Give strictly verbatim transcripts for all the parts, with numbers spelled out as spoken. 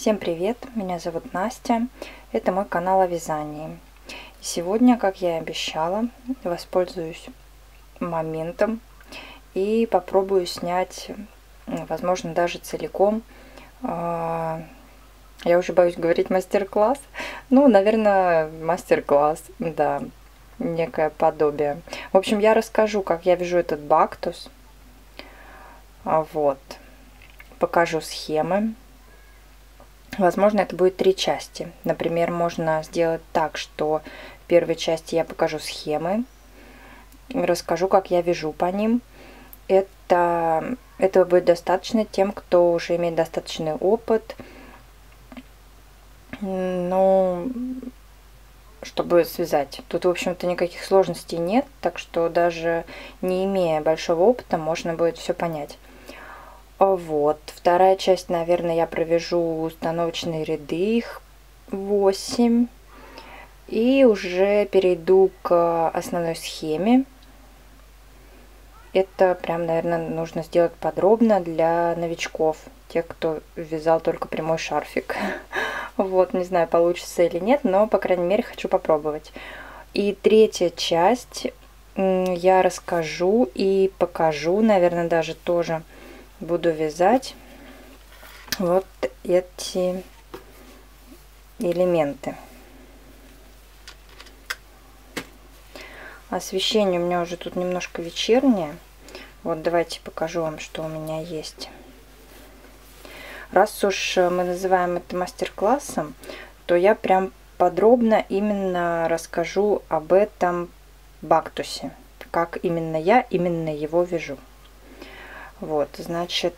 Всем привет! Меня зовут Настя. Это мой канал о вязании. Сегодня, как я и обещала, воспользуюсь моментом и попробую снять, возможно, даже целиком. Я уже боюсь говорить мастер-класс. Ну, наверное, мастер-класс, да, некое подобие. В общем, я расскажу, как я вяжу этот бактус. Вот. Покажу схемы. Возможно, это будет три части. Например, можно сделать так, что в первой части я покажу схемы, расскажу, как я вяжу по ним. Это, этого будет достаточно тем, кто уже имеет достаточный опыт, ну, чтобы связать. Тут, в общем-то, никаких сложностей нет, так что даже не имея большого опыта, можно будет все понять. Вот, вторая часть, наверное, я провяжу установочные ряды, их восемь, и уже перейду к основной схеме. Это прям, наверное, нужно сделать подробно для новичков, тех, кто вязал только прямой шарфик. Вот, не знаю, получится или нет, но, по крайней мере, хочу попробовать. И третья часть я расскажу и покажу, наверное, даже тоже буду вязать вот эти элементы. Освещение у меня уже тут немножко вечернее. Вот давайте покажу вам, что у меня есть. Раз уж мы называем это мастер-классом, то я прям подробно именно расскажу об этом бактусе, как именно я именно его вяжу. Вот, значит,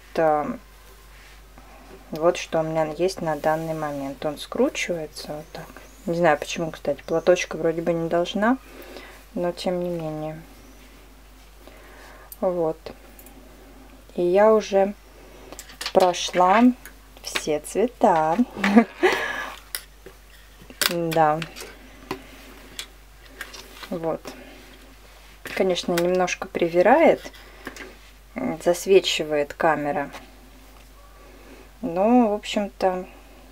вот что у меня есть на данный момент. Он скручивается вот так. Не знаю почему, кстати, платочка вроде бы не должна, но тем не менее. Вот. И я уже прошла все цвета. Да. Вот. Конечно, немножко привирает, засвечивает камера. Ну, в общем-то,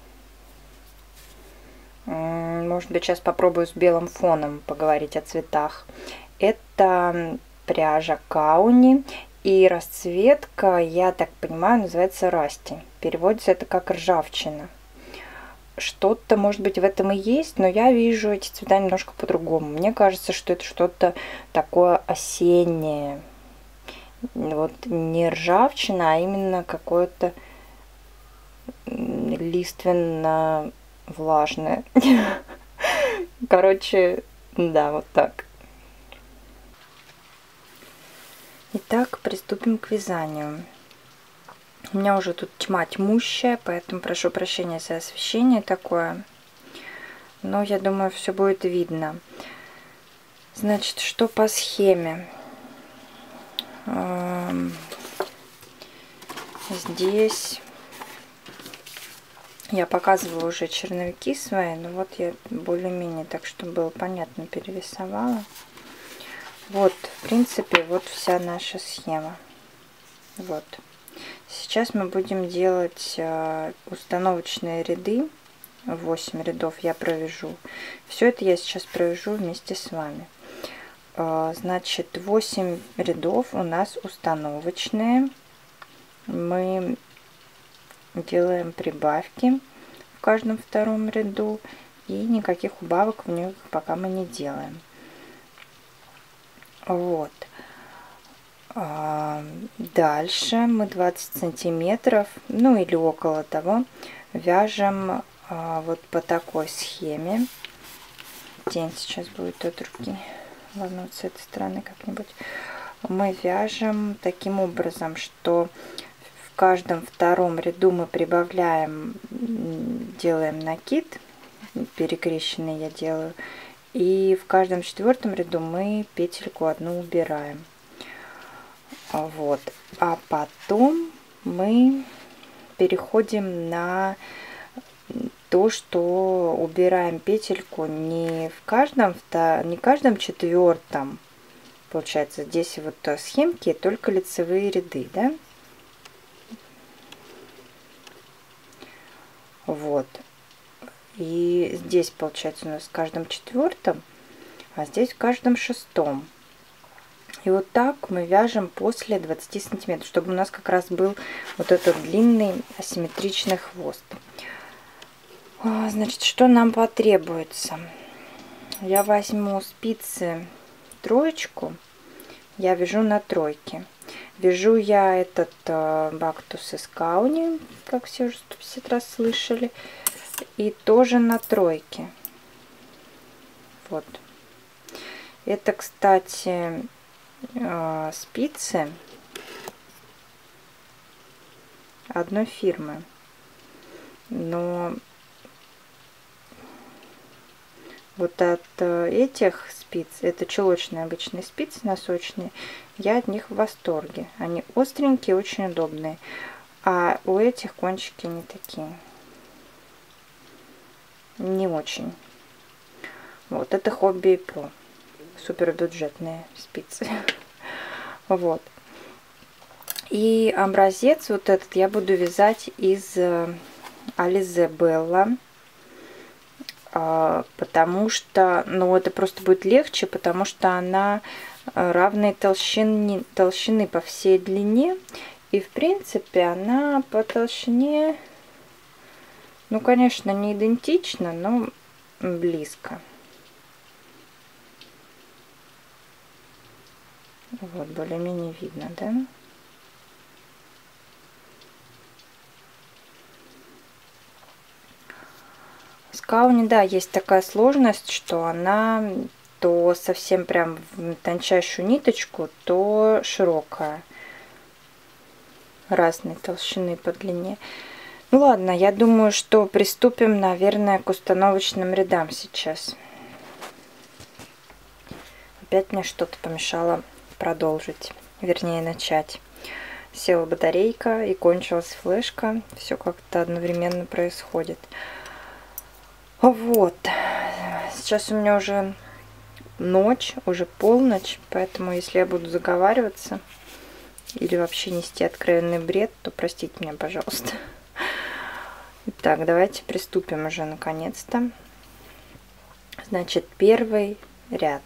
может быть, сейчас попробую с белым фоном поговорить о цветах. Это пряжа Кауни, и расцветка, я так понимаю, называется Расти. Переводится это как ржавчина. Что-то, может быть, в этом и есть, но я вижу эти цвета немножко по-другому. Мне кажется, что это что-то такое осеннее. Вот не ржавчина, а именно какое-то лиственно-влажное. Короче, да, вот так. Итак, приступим к вязанию. У меня уже тут тьма тьмущая, поэтому прошу прощения за освещение такое. Но я думаю, все будет видно. Значит, что по схеме? Здесь я показывала уже черновики свои, но вот я более-менее, так чтобы было понятно, перерисовала. Вот, в принципе, вот вся наша схема. Вот. Сейчас мы будем делать установочные ряды. восемь рядов я провяжу. Все это я сейчас провяжу вместе с вами. Значит, восемь рядов у нас установочные. Мы делаем прибавки в каждом втором ряду. И никаких убавок в них пока мы не делаем. Вот. Дальше мы двадцать сантиметров, ну или около того, вяжем вот по такой схеме. Тень сейчас будет от руки. Ладно, вот с этой стороны как-нибудь. Мы вяжем таким образом, что в каждом втором ряду мы прибавляем, делаем накид, перекрещенный я делаю, и в каждом четвертом ряду мы петельку одну убираем. Вот. А потом мы переходим на то, что убираем петельку не в каждом, не в каждом четвертом. Получается, здесь вот схемки только лицевые ряды, да? Вот. И здесь получается у нас в каждом четвертом, а здесь в каждом шестом. И вот так мы вяжем после двадцати сантиметров, чтобы у нас как раз был вот этот длинный асимметричный хвост. Значит, что нам потребуется? Я возьму спицы троечку, я вяжу на тройке. Вяжу я этот э, бактус из кауни, как все уже сто пятьдесят раз слышали, и тоже на тройке. Вот. Это, кстати, э, спицы одной фирмы, но вот от этих спиц, это чулочные обычные спицы, носочные, я от них в восторге. Они остренькие, очень удобные. А у этих кончики не такие. Не очень. Вот, это Hobby Pro. Супер бюджетные спицы. Вот. И образец вот этот я буду вязать из Alize Bella. Потому что, ну, это просто будет легче, потому что она равной толщины, толщины по всей длине. И, в принципе, она по толщине, ну, конечно, не идентична, но близко. Вот, более-менее видно, да? С кауни, да, есть такая сложность, что она то совсем прям в тончайшую ниточку, то широкая. Разной толщины по длине. Ну ладно, я думаю, что приступим, наверное, к установочным рядам сейчас. Опять мне что-то помешало продолжить, вернее начать. Села батарейка и кончилась флешка. Все как-то одновременно происходит. Вот, сейчас у меня уже ночь, уже полночь, поэтому если я буду заговариваться или вообще нести откровенный бред, то простите меня, пожалуйста. Итак, давайте приступим уже наконец-то. Значит, первый ряд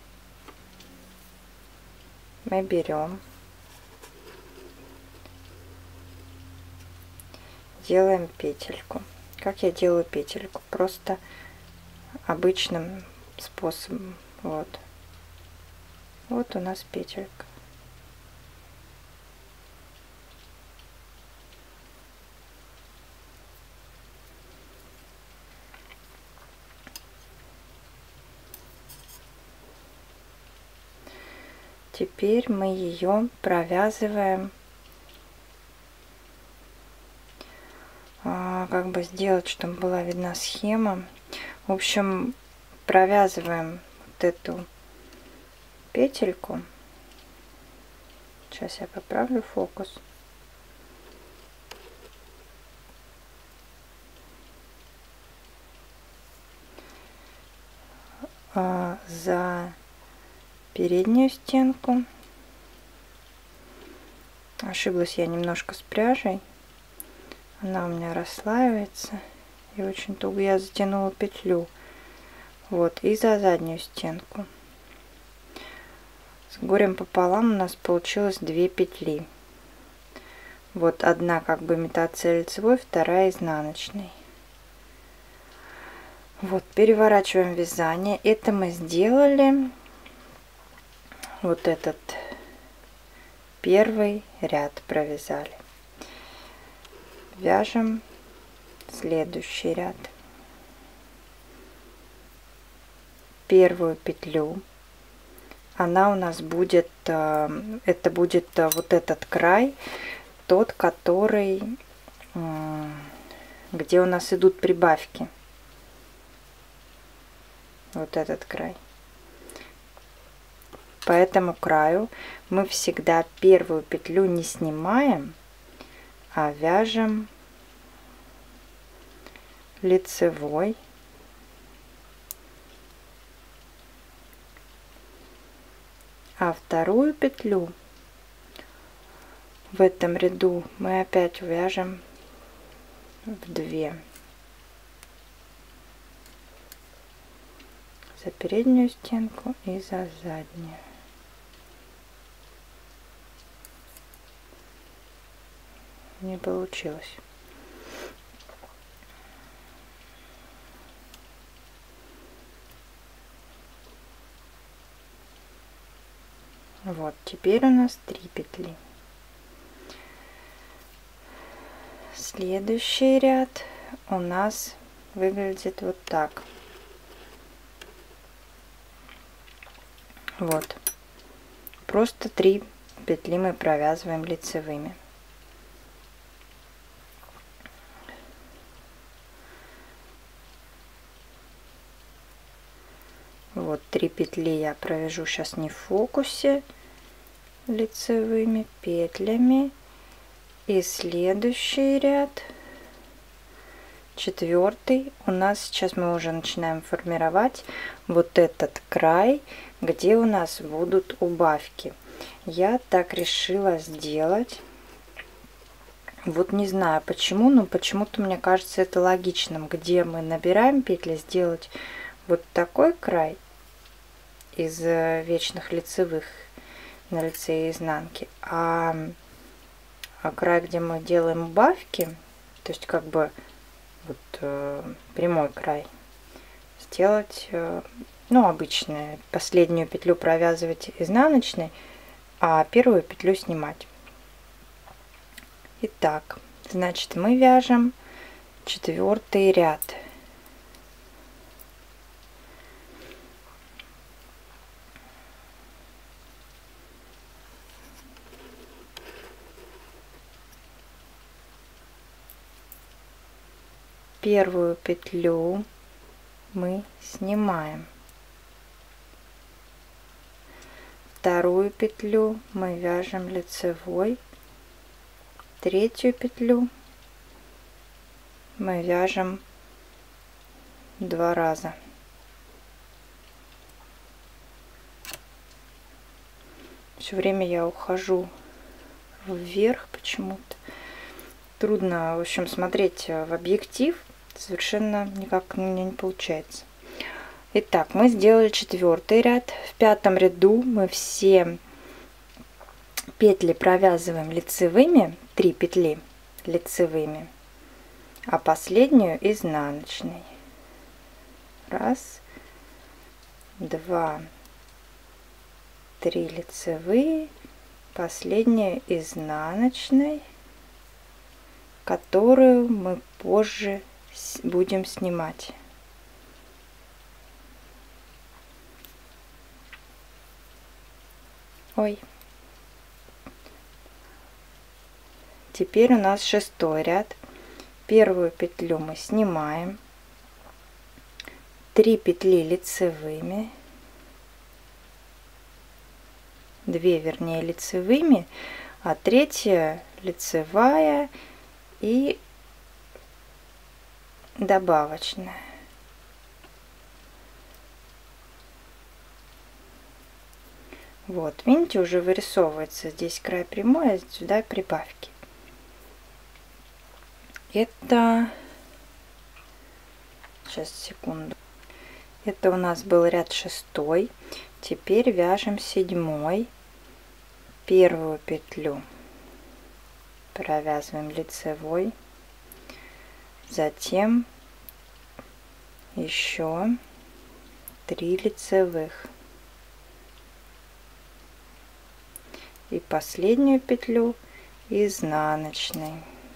мы берем, делаем петельку. Как я делаю петельку? Просто обычным способом. Вот. Вот у нас петелька. Теперь мы ее провязываем. Как бы сделать, чтобы была видна схема. В общем, провязываем вот эту петельку. Сейчас я поправлю фокус. За переднюю стенку. Ошиблась я немножко с пряжей. Она у меня расслаивается. И очень туго я затянула петлю. Вот. И за заднюю стенку. С горем пополам у нас получилось две петли. Вот одна как бы имитация лицевой, вторая изнаночной. Вот. Переворачиваем вязание. Это мы сделали. Вот этот первый ряд провязали. Вяжем следующий ряд. Первую петлю. Она у нас будет, это будет вот этот край, тот, который, где у нас идут прибавки. Вот этот край. По этому краю мы всегда первую петлю не снимаем, а вяжем лицевой. А вторую петлю в этом ряду мы опять вяжем в две за переднюю стенку и за заднюю. Не получилось. Вот, теперь у нас три петли. Следующий ряд у нас выглядит вот так. Вот. Просто три петли мы провязываем лицевыми. Вот три петли я провяжу сейчас не в фокусе лицевыми петлями. И следующий ряд, четвертый, у нас сейчас мы уже начинаем формировать вот этот край, где у нас будут убавки. Я так решила сделать. Вот не знаю почему, но почему-то мне кажется это логичным, где мы набираем петли, сделать вот такой край из вечных лицевых на лице и изнанке, а, а край, где мы делаем убавки, то есть как бы вот э, прямой край, сделать э, ну обычно последнюю петлю провязывать изнаночной, а первую петлю снимать. Итак, значит мы вяжем четвертый ряд. Первую петлю мы снимаем, вторую петлю мы вяжем лицевой, третью петлю мы вяжем два раза. Все время я ухожу вверх почему-то. Трудно, в общем, смотреть в объектив. Совершенно никак у меня не получается. Итак, мы сделали четвертый ряд. В пятом ряду мы все петли провязываем лицевыми, три петли лицевыми, а последнюю изнаночной. Раз, два, три лицевые, последняя изнаночной, которую мы позже будем снимать. Ой. Теперь у нас шестой ряд. Первую петлю мы снимаем, три петли лицевыми, две вернее лицевыми, а третья лицевая и добавочная. Вот, видите, уже вырисовывается здесь край прямой, а сюда прибавки. Это, сейчас, секунду. Это у нас был ряд шестой. Теперь вяжем седьмой. Первую петлю провязываем лицевой, затем еще три лицевых и последнюю петлю изнаночной.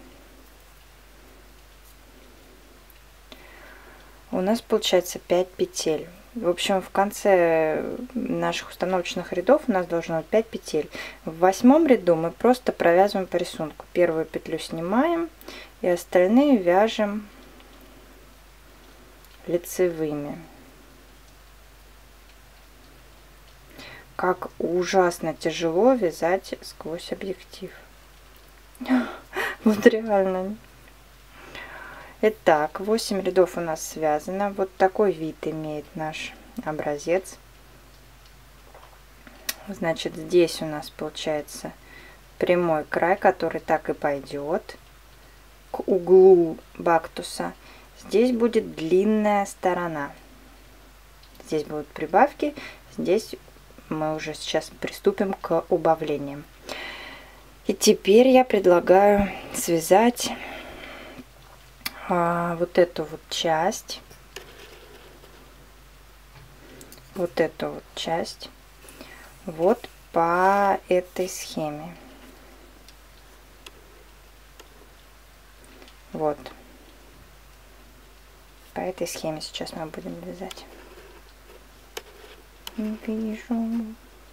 У нас получается пять петель. В общем, в конце наших установочных рядов у нас должно быть пять петель. В восьмом ряду мы просто провязываем по рисунку. Первую петлю снимаем и остальные вяжем лицевыми. Как ужасно тяжело вязать сквозь объектив. Вот реально. Итак, восемь рядов у нас связано. Вот такой вид имеет наш образец. Значит, здесь у нас получается прямой край, который так и пойдет к углу бактуса. Здесь будет длинная сторона. Здесь будут прибавки, здесь мы уже сейчас приступим к убавлениям. И теперь я предлагаю связать а, вот эту вот часть, вот эту вот часть, вот по этой схеме. Вот. По этой схеме сейчас мы будем вязать. Не вижу.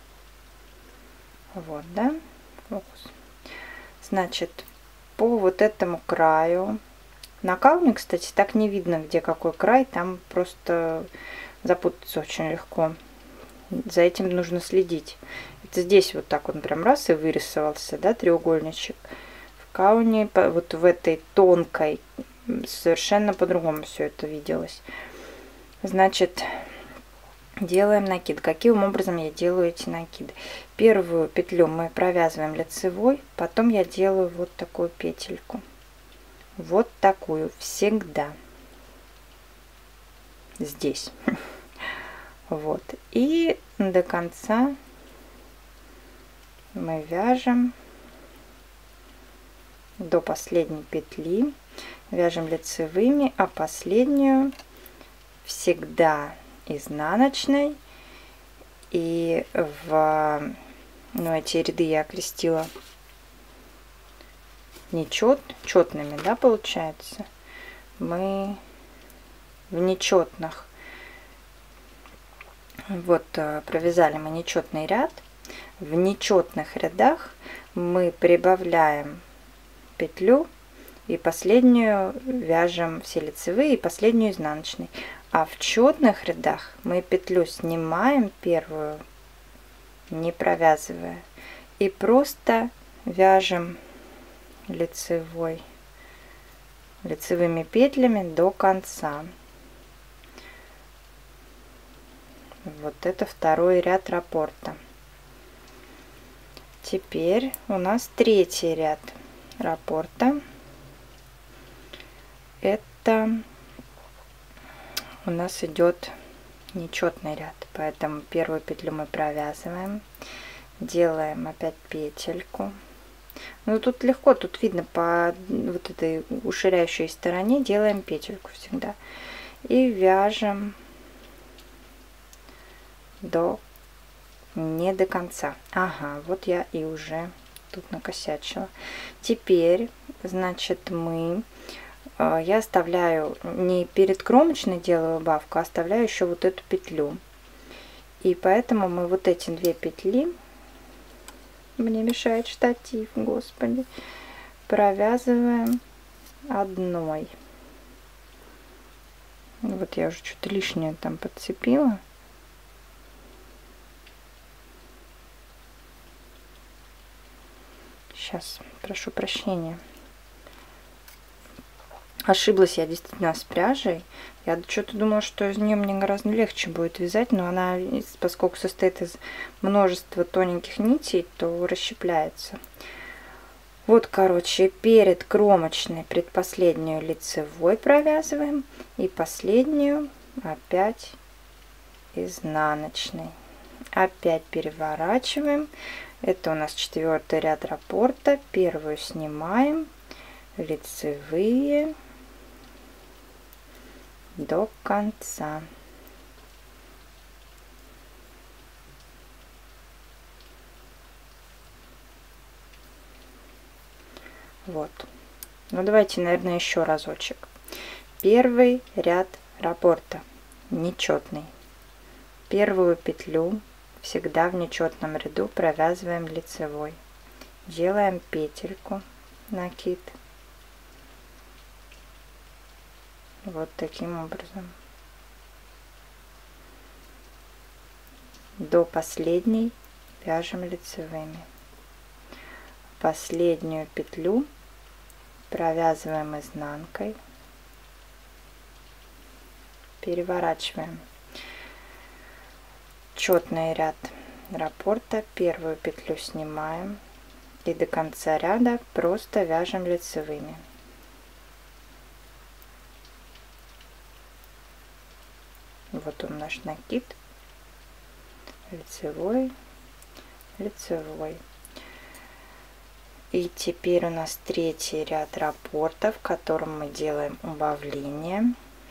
Вот, да? Фокус. Значит, по вот этому краю. На кауне, кстати, так не видно, где какой край. Там просто запутаться очень легко. За этим нужно следить. Это здесь вот так он прям раз и вырисовался, да, треугольничек. В кауне, вот в этой тонкой, совершенно по-другому все это виделось. Значит, делаем накид. Каким образом я делаю эти накиды? Первую петлю мы провязываем лицевой, потом я делаю вот такую петельку. Вот такую всегда. Здесь. Вот. И до конца мы вяжем до последней петли. Вяжем лицевыми, а последнюю всегда изнаночной. И в, ну, эти ряды я окрестила нечет, четными, да, получается. Мы в нечетных, вот провязали мы нечетный ряд. В нечетных рядах мы прибавляем петлю и последнюю вяжем все лицевые и последнюю изнаночной. А в четных рядах мы петлю снимаем первую, не провязывая, и просто вяжем лицевой, лицевыми петлями до конца. Вот это второй ряд раппорта. Теперь у нас третий ряд раппорта. Это у нас идет нечетный ряд, поэтому первую петлю мы провязываем, делаем опять петельку. Ну тут легко, тут видно по вот этой уширяющей стороне делаем петельку всегда и вяжем до не до конца. Ага, вот я и уже тут накосячила. Теперь, значит, мы я оставляю не перед кромочной делаю убавку, а оставляю еще вот эту петлю. И поэтому мы вот эти две петли, мне мешает штатив, господи, провязываем одной. Вот я уже что-то лишнее там подцепила. Сейчас, прошу прощения. Ошиблась я действительно с пряжей. Я что-то думала, что из нее мне гораздо легче будет вязать, но она, поскольку состоит из множества тоненьких нитей, то расщепляется. Вот, короче, перед кромочной предпоследнюю лицевой провязываем и последнюю опять изнаночной. Опять переворачиваем. Это у нас четвертый ряд раппорта. Первую снимаем, лицевые до конца. Вот. Ну давайте, наверное, еще разочек. Первый ряд раппорта нечетный. Первую петлю всегда в нечетном ряду провязываем лицевой. Делаем петельку, накид. Вот таким образом. До последней вяжем лицевыми. Последнюю петлю провязываем изнанкой. Переворачиваем. Четный ряд раппорта. Первую петлю снимаем. И до конца ряда просто вяжем лицевыми. Вот он наш накид. Лицевой, лицевой. И теперь у нас третий ряд раппорта, в котором мы делаем убавление.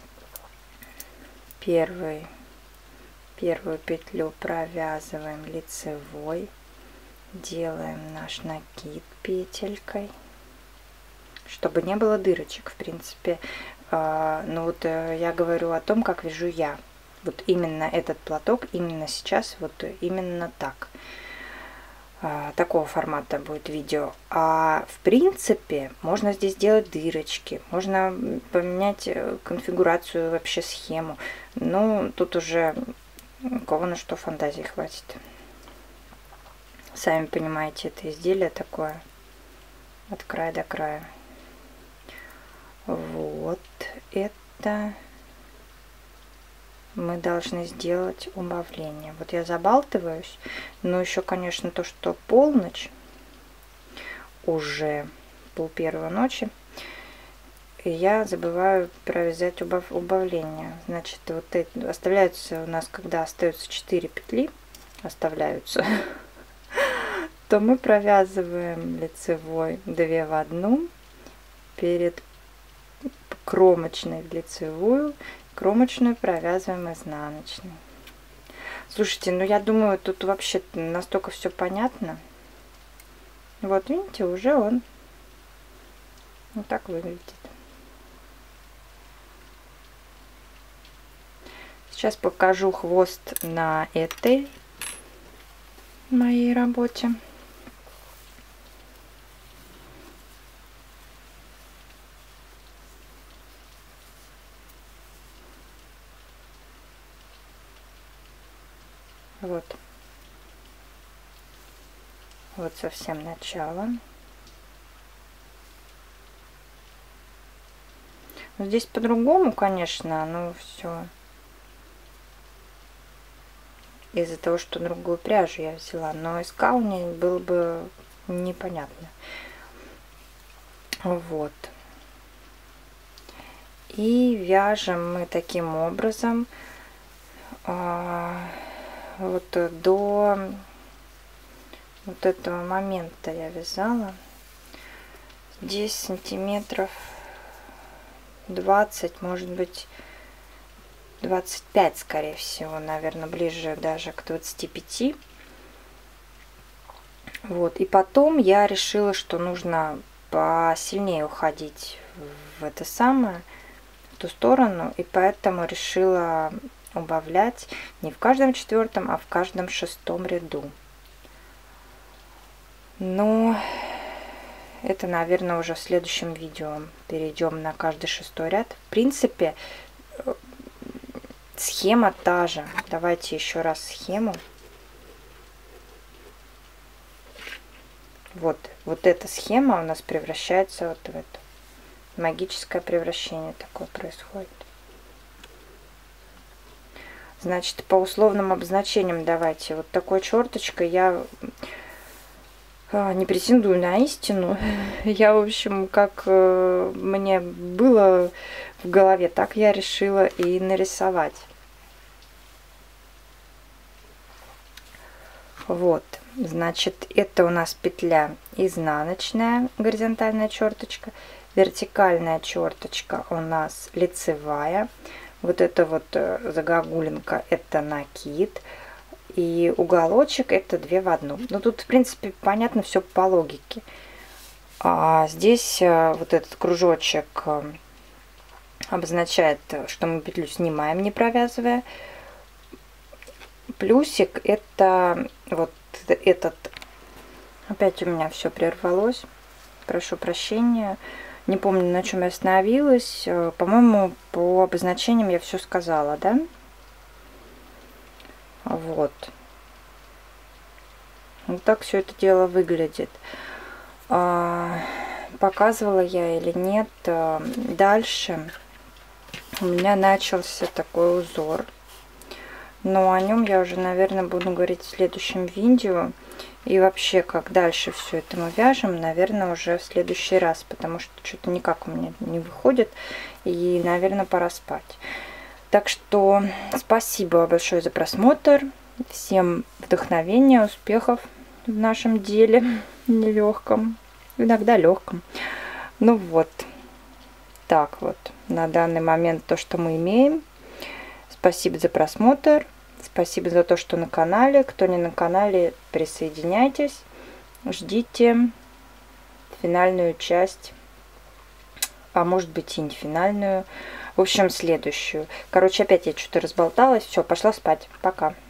Первый, первую петлю провязываем лицевой, делаем наш накид петелькой, чтобы не было дырочек. В принципе, э, ну вот э, я говорю о том, как вяжу я. Вот именно этот платок, именно сейчас, вот именно так. Такого формата будет видео. А в принципе можно здесь делать дырочки, можно поменять конфигурацию, вообще схему. Ну тут уже у кого на что фантазии хватит. Сами понимаете, это изделие такое от края до края. Вот это мы должны сделать убавление. Вот я забалтываюсь, но еще, конечно, то, что полночь, уже пол первой ночи, и я забываю провязать убав убавление. Значит, вот эти оставляются у нас, когда остаются четыре петли, оставляются, то мы провязываем лицевой две в одну перед кромочной в лицевую. Кромочную провязываем изнаночной. Слушайте, ну я думаю, тут вообще настолько все понятно. Вот видите, уже он вот так выглядит. Сейчас покажу хвост на этой моей работе. Вот. Вот совсем начало. Здесь по-другому, конечно, но все из-за того, что другую пряжу я взяла, но из кауни было бы непонятно. Вот. И вяжем мы таким образом вот до вот этого момента я вязала. Здесь сантиметров двадцать, может быть двадцать пять, скорее всего, наверное, ближе даже к двадцати пяти. Вот, и потом я решила, что нужно посильнее уходить в это самое, в ту сторону, и поэтому решила убавлять не в каждом четвертом, а в каждом шестом ряду. Но это, наверное, уже в следующем видео перейдем на каждый шестой ряд. В принципе, схема та же. Давайте еще раз схему. Вот, вот эта схема у нас превращается вот в это. Магическое превращение такое происходит. Значит, по условным обозначениям давайте. Вот такой черточкой я не претендую на истину. Я, в общем, как мне было в голове, так я решила и нарисовать. Вот, значит, это у нас петля изнаночная, горизонтальная черточка. Вертикальная черточка у нас лицевая. Вот это вот загогулинка, это накид. И уголочек это две в одну. Ну тут, в принципе, понятно все по логике. А здесь вот этот кружочек обозначает, что мы петлю снимаем, не провязывая. Плюсик это вот этот. Опять у меня все прервалось. Прошу прощения. Не помню, на чем я остановилась. По-моему, по обозначениям я все сказала, да? Вот. Вот так все это дело выглядит. Показывала я или нет. Дальше у меня начался такой узор. Но о нем я уже, наверное, буду говорить в следующем видео. И вообще, как дальше все это мы вяжем, наверное, уже в следующий раз. Потому что что-то никак у меня не выходит. И, наверное, пора спать. Так что спасибо большое за просмотр. Всем вдохновения, успехов в нашем деле нелегком, иногда легком. Ну вот, так вот, на данный момент то, что мы имеем. Спасибо за просмотр, спасибо за то, что на канале. Кто не на канале, присоединяйтесь, ждите финальную часть, а может быть и не финальную. В общем, следующую. Короче, опять я что-то разболталась. Все, пошла спать. Пока.